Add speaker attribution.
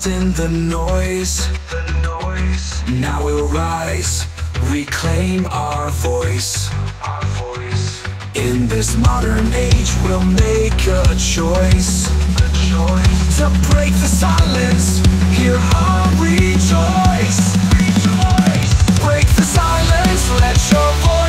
Speaker 1: lost in the noise. Now we'll rise, reclaim our voice. In this modern age we'll make a choice to break the silence, hear our rejoice. Break the silence, let your voice